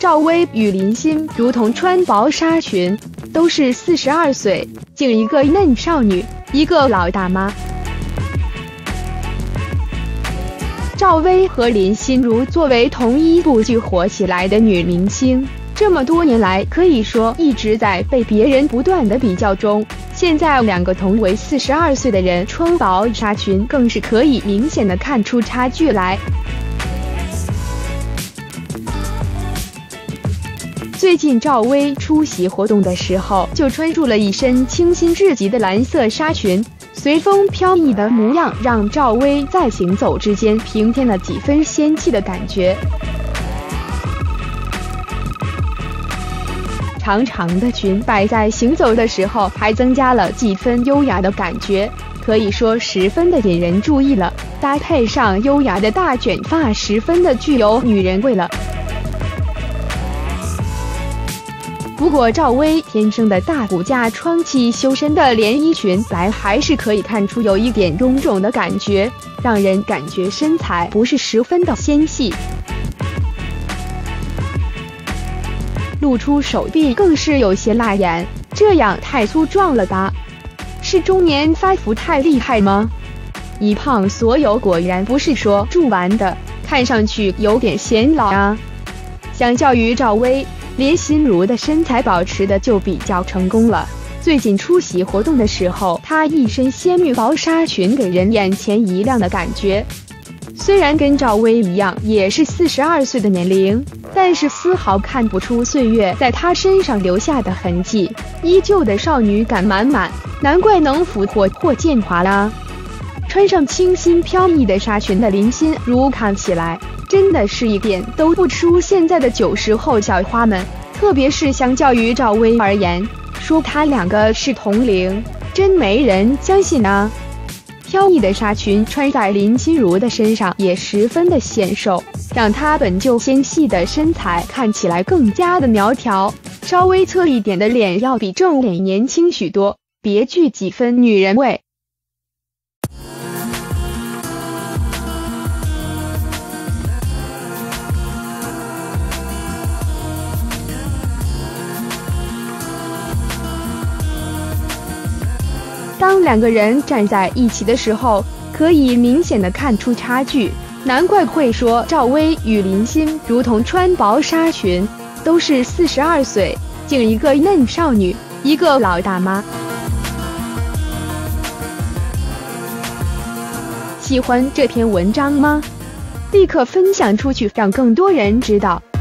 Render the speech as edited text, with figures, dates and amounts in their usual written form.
赵薇与林心如同穿薄纱裙，都是42岁，竟一个嫩少女，一个老大妈。赵薇和林心如作为同一部剧火起来的女明星，这么多年来可以说一直在被别人不断的比较中。现在两个同为42岁的人穿薄纱裙，更是可以明显的看出差距来。最近赵薇出席活动的时候，就穿入了一身清新至极的蓝色纱裙，随风飘逸的模样让赵薇在行走之间平添了几分仙气的感觉。长长的裙摆在行走的时候还增加了几分优雅的感觉，可以说十分的引人注意了。搭配上优雅的大卷发，十分的具有女人味了。不过赵薇天生的大骨架穿起修身的连衣裙来，还是可以看出有一点臃肿的感觉，让人感觉身材不是十分的纤细。露出手臂更是有些辣眼，这样太粗壮了吧？是中年发福太厉害吗？一胖所有果然不是说住完的，看上去有点显老啊。相较于赵薇，林心如的身材保持的就比较成功了。最近出席活动的时候，她一身仙女薄纱裙给人眼前一亮的感觉。虽然跟赵薇一样也是42岁的年龄，但是丝毫看不出岁月在她身上留下的痕迹，依旧的少女感满满，难怪能俘获霍建华啦。穿上清新飘逸的纱裙的林心如看起来真的是一点都不输现在的90后小花们，特别是相较于赵薇而言，说她两个是同龄，真没人相信啊。飘逸的纱裙穿在林心如的身上也十分的显瘦，让她本就纤细的身材看起来更加的苗条，稍微侧一点的脸要比正脸年轻许多，别具几分女人味。当两个人站在一起的时候，可以明显的看出差距，难怪会说赵薇与林心如同穿薄纱裙，都是42岁，竟一个嫩少女，一个老大妈。喜欢这篇文章吗？立刻分享出去，让更多人知道。